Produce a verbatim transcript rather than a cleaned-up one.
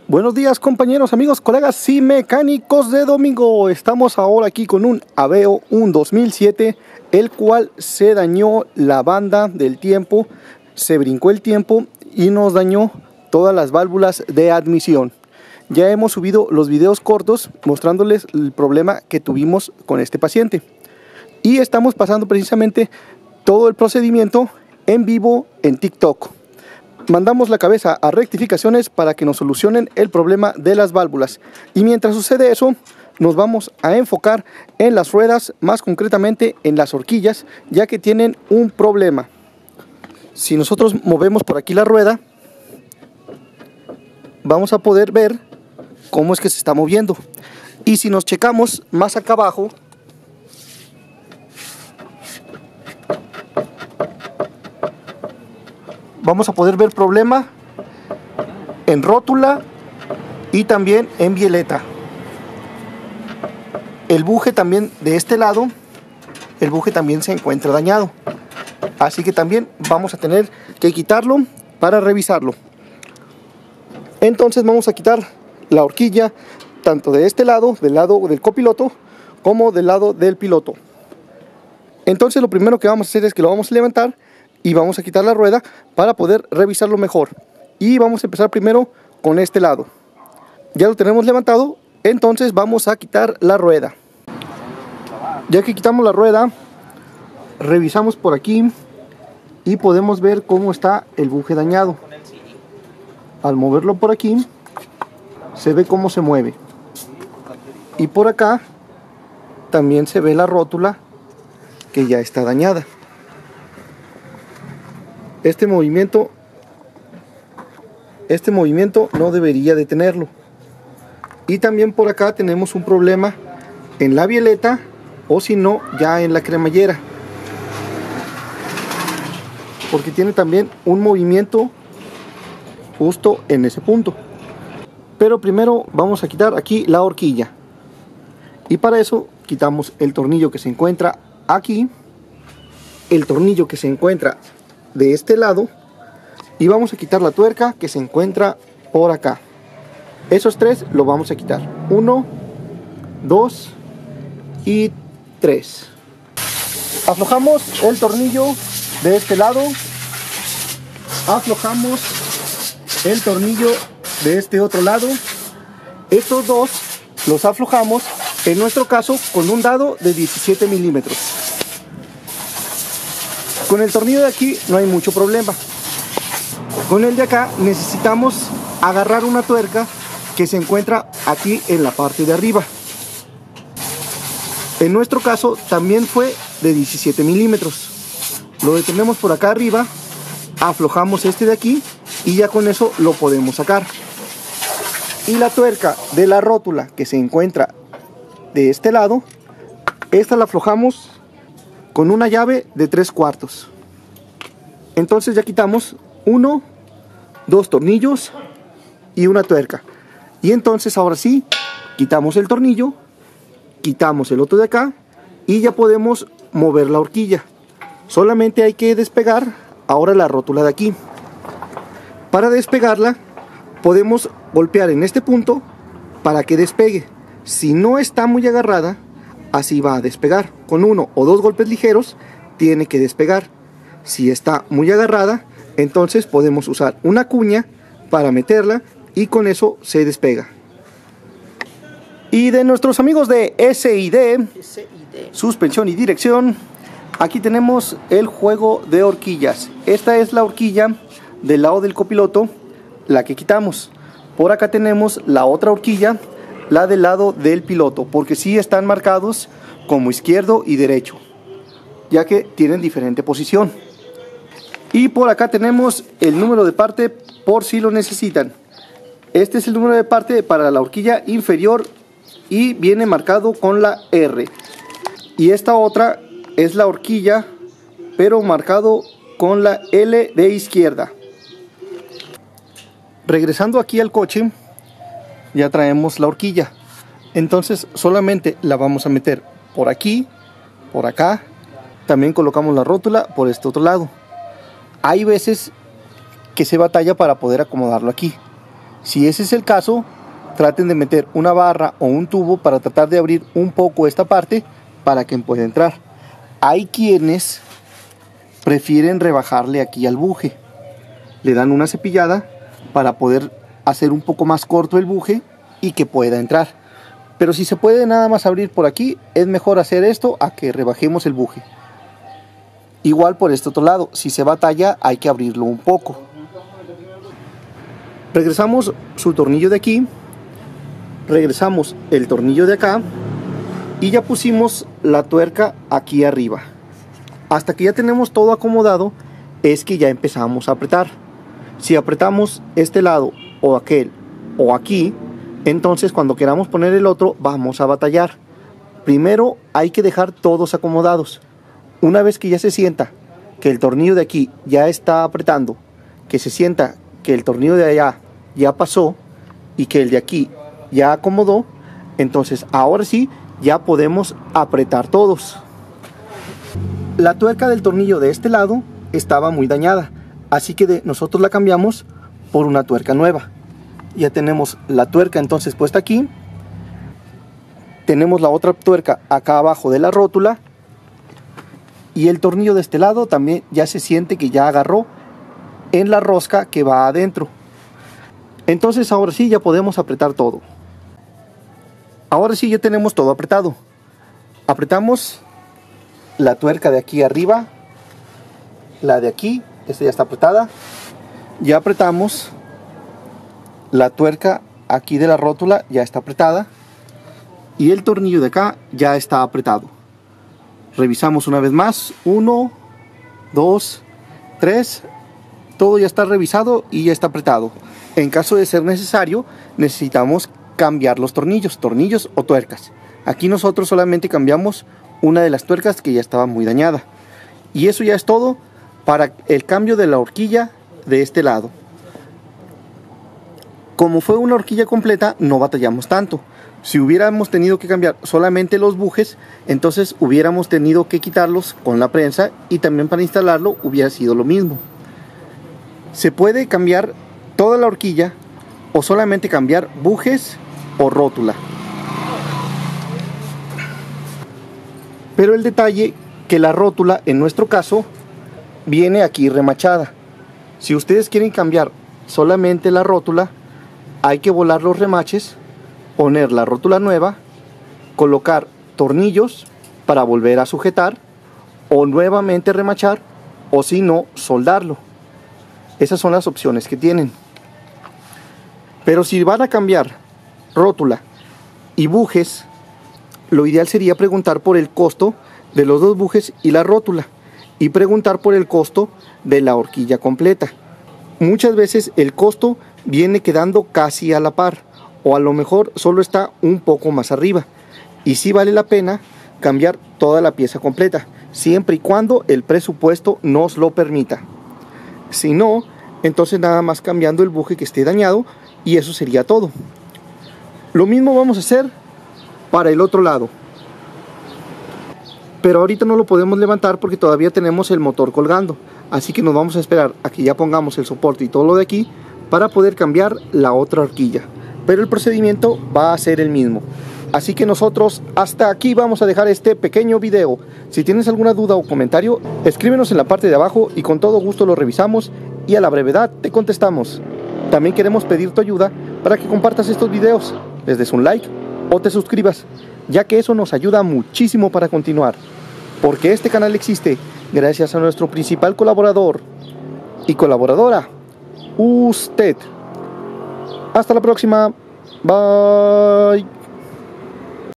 Buenos días, compañeros, amigos, colegas y mecánicos de domingo. Estamos ahora aquí con un Aveo, un dos mil siete, el cual se dañó la banda del tiempo, se brincó el tiempo y nos dañó todas las válvulas de admisión. Ya hemos subido los videos cortos mostrándoles el problema que tuvimos con este paciente. Y estamos pasando precisamente todo el procedimiento en vivo en TikTok. Mandamos la cabeza a rectificaciones para que nos solucionen el problema de las válvulas. Y mientras sucede eso, nos vamos a enfocar en las ruedas, más concretamente en las horquillas, ya que tienen un problema. Si nosotros movemos por aquí la rueda, vamos a poder ver cómo es que se está moviendo. Y si nos checamos más acá abajo, vamos a poder ver problema en rótula y también en bieleta. El buje también de este lado, el buje también se encuentra dañado. Así que también vamos a tener que quitarlo para revisarlo. Entonces vamos a quitar la horquilla tanto de este lado, del lado del copiloto, como del lado del piloto. Entonces lo primero que vamos a hacer es que lo vamos a levantar y vamos a quitar la rueda para poder revisarlo mejor. Y vamos a empezar primero con este lado. Ya lo tenemos levantado, entonces vamos a quitar la rueda. Ya que quitamos la rueda, revisamos por aquí y podemos ver cómo está el buje dañado. Al moverlo por aquí, se ve cómo se mueve. Y por acá también se ve la rótula que ya está dañada. Este movimiento, este movimiento no debería de tenerlo. Y también por acá tenemos un problema en la bieleta, o si no, ya en la cremallera, porque tiene también un movimiento justo en ese punto. Pero primero vamos a quitar aquí la horquilla. Y para eso quitamos el tornillo que se encuentra aquí, el tornillo que se encuentra de este lado, y vamos a quitar la tuerca que se encuentra por acá. Esos tres lo vamos a quitar. Uno, dos y tres. Aflojamos el tornillo de este lado. Aflojamos el tornillo de este otro lado. Estos dos los aflojamos, en nuestro caso, con un dado de diecisiete milímetros. Con el tornillo de aquí no hay mucho problema. Con el de acá necesitamos agarrar una tuerca que se encuentra aquí en la parte de arriba. En nuestro caso también fue de diecisiete milímetros. Lo detenemos por acá arriba, aflojamos este de aquí y ya con eso lo podemos sacar. Y la tuerca de la rótula que se encuentra de este lado, esta la aflojamos con una llave de tres cuartos. Entonces ya quitamos uno, dos tornillos y una tuerca. Y entonces ahora sí, quitamos el tornillo, quitamos el otro de acá y ya podemos mover la horquilla. Solamente hay que despegar ahora la rótula de aquí. Para despegarla podemos golpear en este punto para que despegue. Si no está muy agarrada, así va a despegar. Con uno o dos golpes ligeros tiene que despegar. Si está muy agarrada, entonces podemos usar una cuña para meterla y con eso se despega. Y de nuestros amigos de S I D, suspensión y dirección, aquí tenemos el juego de horquillas. Esta es la horquilla del lado del copiloto, la que quitamos. Por acá tenemos la otra horquilla, la del lado del piloto, porque sí están marcados como izquierdo y derecho, ya que tienen diferente posición. Y por acá tenemos el número de parte por si lo necesitan. Este es el número de parte para la horquilla inferior y viene marcado con la R. Y esta otra es la horquilla, pero marcado con la L de izquierda. Regresando aquí al coche, ya traemos la horquilla. Entonces solamente la vamos a meter por aquí, por acá. También colocamos la rótula por este otro lado. Hay veces que se batalla para poder acomodarlo aquí. Si ese es el caso, traten de meter una barra o un tubo para tratar de abrir un poco esta parte para que pueda entrar. Hay quienes prefieren rebajarle aquí al buje. Le dan una cepillada para poder hacer un poco más corto el buje y que pueda entrar. Pero si se puede nada más abrir por aquí, es mejor hacer esto a que rebajemos el buje. Igual por este otro lado, si se batalla hay que abrirlo un poco. Regresamos su tornillo de aquí, regresamos el tornillo de acá y ya pusimos la tuerca aquí arriba. Hasta que ya tenemos todo acomodado es que ya empezamos a apretar. Si apretamos este lado o aquel o aquí, entonces cuando queramos poner el otro vamos a batallar. Primero hay que dejar todos acomodados. Una vez que ya se sienta que el tornillo de aquí ya está apretando, que se sienta que el tornillo de allá ya pasó y que el de aquí ya acomodó, entonces ahora sí ya podemos apretar todos. La tuerca del tornillo de este lado estaba muy dañada, así que de, nosotros la cambiamos por una tuerca nueva. Ya tenemos la tuerca entonces puesta aquí, tenemos la otra tuerca acá abajo de la rótula y el tornillo de este lado también ya se siente que ya agarró en la rosca que va adentro. Entonces ahora sí ya podemos apretar todo. Ahora sí ya tenemos todo apretado. Apretamos la tuerca de aquí arriba, la de aquí, esta ya está apretada. Ya apretamos la tuerca aquí de la rótula, ya está apretada. Y el tornillo de acá ya está apretado. Revisamos una vez más, uno, dos, tres, todo ya está revisado y ya está apretado. En caso de ser necesario, necesitamos cambiar los tornillos, tornillos o tuercas. Aquí nosotros solamente cambiamos una de las tuercas que ya estaba muy dañada. Y eso ya es todo para el cambio de la horquilla de este lado. Como fue una horquilla completa, no batallamos tanto. Si hubiéramos tenido que cambiar solamente los bujes, entonces hubiéramos tenido que quitarlos con la prensa y también para instalarlo hubiera sido lo mismo. Se puede cambiar toda la horquilla o solamente cambiar bujes o rótula. Pero el detalle que la rótula en nuestro caso viene aquí remachada. Si ustedes quieren cambiar solamente la rótula, hay que volar los remaches, poner la rótula nueva, colocar tornillos para volver a sujetar o nuevamente remachar o si no soldarlo. Esas son las opciones que tienen. Pero si van a cambiar rótula y bujes, lo ideal sería preguntar por el costo de los dos bujes y la rótula y preguntar por el costo de la horquilla completa. Muchas veces el costo viene quedando casi a la par o a lo mejor solo está un poco más arriba y sí vale la pena cambiar toda la pieza completa siempre y cuando el presupuesto nos lo permita. Si no, entonces nada más cambiando el buje que esté dañado y eso sería todo. Lo mismo vamos a hacer para el otro lado, pero ahorita no lo podemos levantar porque todavía tenemos el motor colgando, así que nos vamos a esperar a que ya pongamos el soporte y todo lo de aquí para poder cambiar la otra horquilla. Pero el procedimiento va a ser el mismo. Así que nosotros hasta aquí vamos a dejar este pequeño video. Si tienes alguna duda o comentario, escríbenos en la parte de abajo y con todo gusto lo revisamos y a la brevedad te contestamos. También queremos pedir tu ayuda para que compartas estos videos, les des un like o te suscribas, ya que eso nos ayuda muchísimo para continuar. Porque este canal existe gracias a nuestro principal colaborador y colaboradora, usted. Hasta la próxima. Bye.